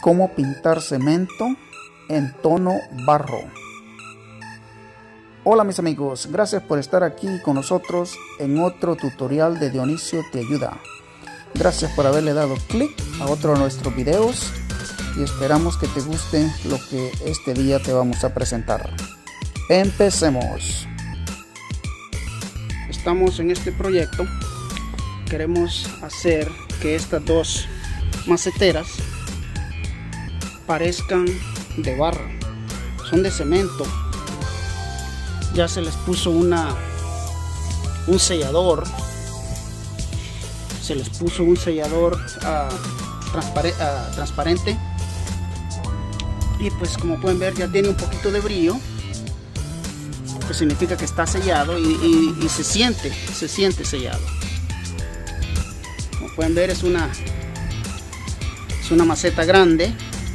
cómo pintar cemento en tono barro. Hola mis amigos, gracias por estar aquí con nosotros en otro tutorial de Dionisio Te Ayuda. Gracias por haberle dado clic a otro de nuestros videos y esperamos que te guste lo que este día te vamos a presentar. Empecemos. Estamos en este proyecto. Queremos hacer que estas dos maceteras parezcan de barro. Son de cemento. Ya se les puso un sellador. Se les puso un sellador transparente. Y pues como pueden ver ya tiene un poquito de brillo, que significa que está sellado y se siente sellado. Como pueden ver es una maceta grande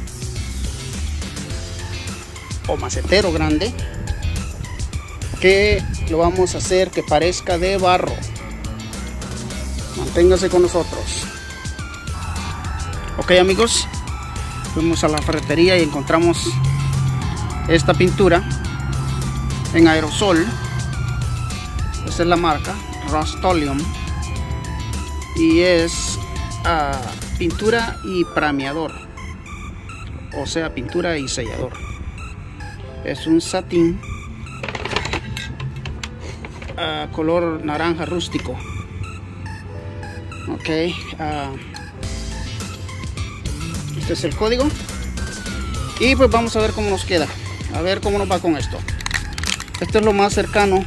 o macetero grande que lo vamos a hacer que parezca de barro. Manténgase con nosotros. Ok amigos, fuimos a la ferretería y encontramos esta pintura en aerosol. Esta es la marca Rust-Oleum y es pintura y prameador, o sea pintura y sellador. Es un satín color naranja rústico. Ok, este es el código y pues vamos a ver cómo nos queda, a ver cómo nos va con esto. Esto es lo más cercano,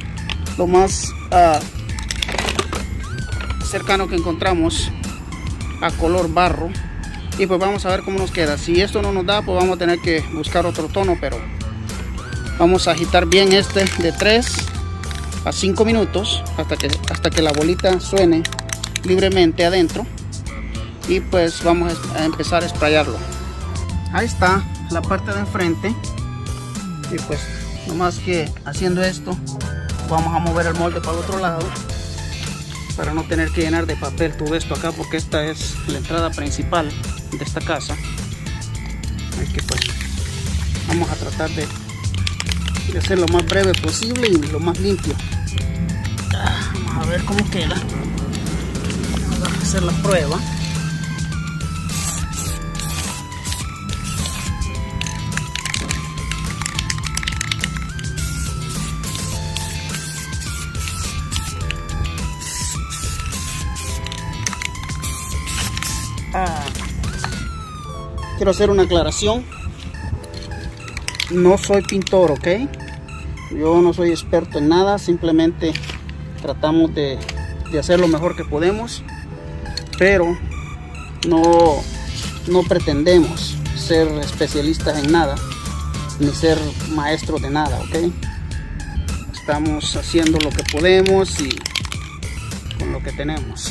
cercano que encontramos a color barro, y pues vamos a ver cómo nos queda. Si esto no nos da, pues vamos a tener que buscar otro tono, pero vamos a agitar bien este de 3 a 5 minutos hasta que la bolita suene libremente adentro, y pues vamos a empezar a sprayarlo. Ahí está la parte de enfrente, y pues no más que haciendo esto vamos a mover el molde para el otro lado para no tener que llenar de papel todo esto acá, porque esta es la entrada principal de esta casa. Así que pues vamos a tratar de hacer lo más breve posible y lo más limpio. Vamos a ver cómo queda. Vamos a hacer la prueba. Quiero hacer una aclaración. No soy pintor, ok. Yo no soy experto en nada. Simplemente tratamos de hacer lo mejor que podemos, pero no pretendemos ser especialistas en nada ni ser maestros de nada, ok. Estamos haciendo lo que podemos y con lo que tenemos.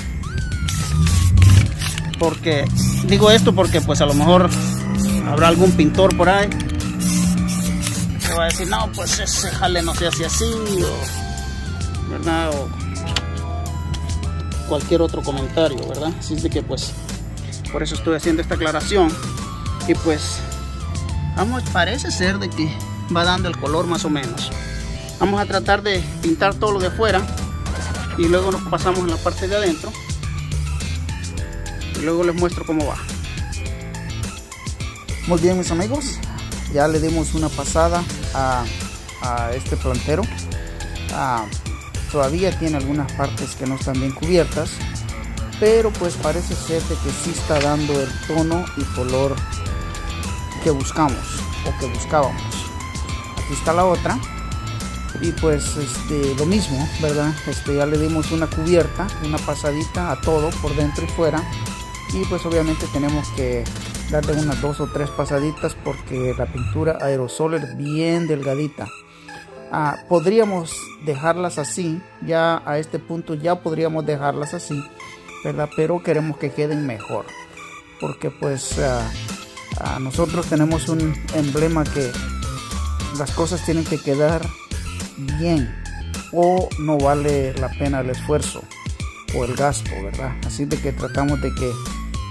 Porque digo esto porque pues a lo mejor habrá algún pintor por ahí que va a decir, no, pues ese jale no se hace así, o ¿verdad? O cualquier otro comentario, ¿verdad? Así es de que pues por eso estoy haciendo esta aclaración. Y pues parece ser de que va dando el color más o menos. Vamos a tratar de pintar todo lo de afuera y luego nos pasamos en la parte de adentro. Luego les muestro cómo va. Muy bien mis amigos, ya le dimos una pasada a este plantero. Todavía tiene algunas partes que no están bien cubiertas, pero pues parece ser de que sí está dando el tono y color que buscamos o que buscábamos. Aquí está la otra y pues lo mismo, ¿verdad? Ya le dimos una cubierta, una pasadita a todo por dentro y fuera. Y pues obviamente tenemos que darle unas 2 o 3 pasaditas porque la pintura aerosol es bien delgadita. Podríamos dejarlas así, ya a este punto ya podríamos dejarlas así, ¿verdad? Pero queremos que queden mejor, porque pues nosotros tenemos un emblema que las cosas tienen que quedar bien o no vale la pena el esfuerzo o el gasto, ¿verdad? Así de que tratamos de que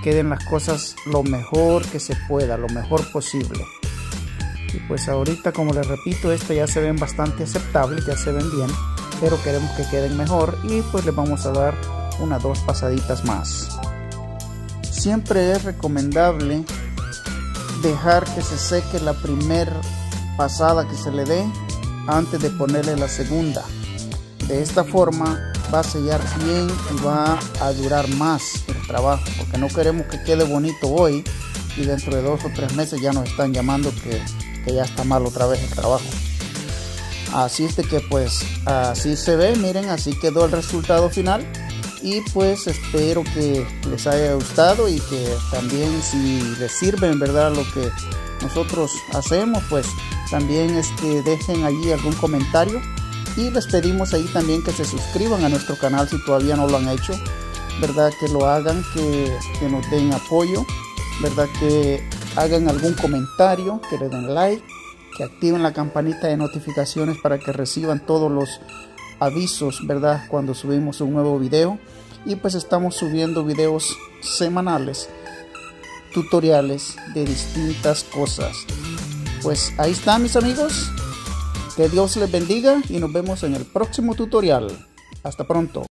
queden las cosas lo mejor que se pueda, lo mejor posible. Y pues ahorita, como les repito, ya se ven bastante aceptables, ya se ven bien, pero queremos que queden mejor y pues les vamos a dar unas 2 pasaditas más. Siempre es recomendable dejar que se seque la primera pasada que se le dé antes de ponerle la segunda. De esta forma va a sellar bien y va a durar más el trabajo, porque no queremos que quede bonito hoy y dentro de 2 o 3 meses ya nos están llamando que ya está mal otra vez el trabajo. Así es de que pues así se ve, miren, así quedó el resultado final. Y pues espero que les haya gustado y que también, si les sirve en verdad lo que nosotros hacemos, pues también dejen allí algún comentario. Y les pedimos ahí también que se suscriban a nuestro canal si todavía no lo han hecho, verdad, que lo hagan, que nos den apoyo, verdad, que hagan algún comentario, que le den like, que activen la campanita de notificaciones para que reciban todos los avisos, verdad, cuando subimos un nuevo video. Y pues estamos subiendo videos semanales, tutoriales de distintas cosas. Pues ahí está, mis amigos, que Dios les bendiga y nos vemos en el próximo tutorial. Hasta pronto.